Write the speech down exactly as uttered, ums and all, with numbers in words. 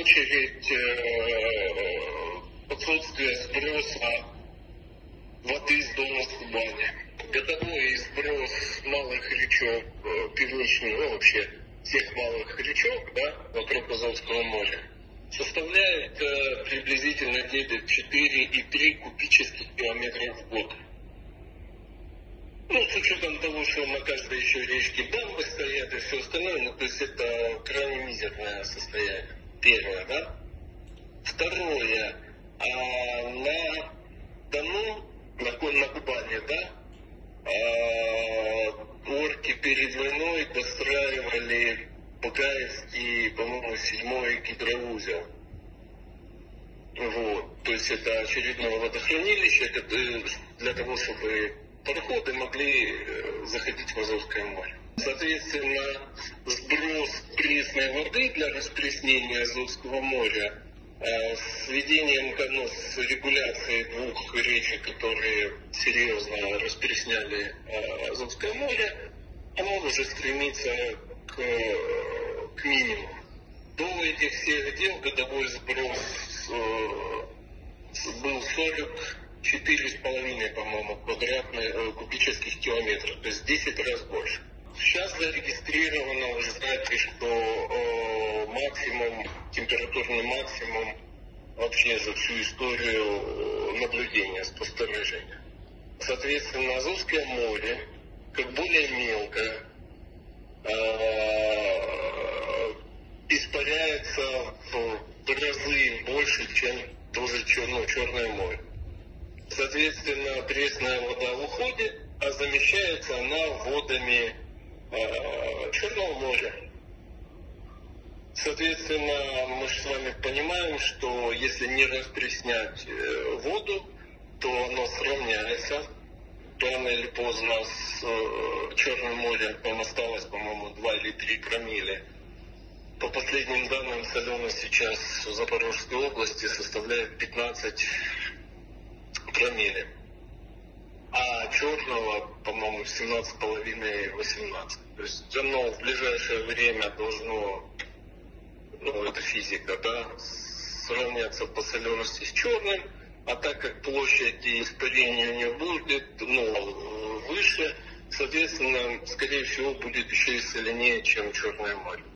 очередь отсутствие сброса воды с дна Кубани. Годовой сброс малых речок, пивничных, ну вообще всех малых речок, да, вокруг Азовского моря, составляет э, приблизительно где-то четыре и три кубических километра в год. Ну, с учетом того, что на каждой еще речке дамбы стоят и все остальное, ну, то есть это крайне мизерное состояние. Первое, да. Второе, а на Дону, на, на Кубани, да, а, орки перед войной достраивали Багаевский, по-моему, седьмой гидроузел. Вот. То есть это очередное водохранилище для того, чтобы пароходы могли заходить в Азовское море. Соответственно, сброс пресной воды для распреснения Азовского моря с введением, ну, с регуляцией двух речек, которые серьезно распресняли Азовское море, оно уже стремится к, к минимуму. До этих всех дел годовой сброс э, был сорок четыре с половиной, по-моему, квадратных кубических километров, то есть десять раз больше. Сейчас зарегистрировано, вы знаете, что э, максимум, температурный максимум вообще за всю историю наблюдения, спостережения. Соответственно, Азовское море, как более мелкое, э, испаряется в разы больше, чем тоже ну, Черное море. Соответственно, пресная вода уходит, а замещается она водами э, Черного моря. Соответственно, мы же с вами понимаем, что если не распреснять э, воду, то оно сравняется. Рано или поздно с э, Черным морем там осталось, по-моему, два или три промилле. По последним данным, соленость сейчас в Запорожской области составляет пятнадцать промилле. А черного, по-моему, семнадцать с половиной - восемнадцать. То есть оно в ближайшее время должно, ну это физика, да, сравняться по солености с черным, а так как площадь испарения у него будет, ну, выше, соответственно, скорее всего, будет еще и соленее, чем Черное море.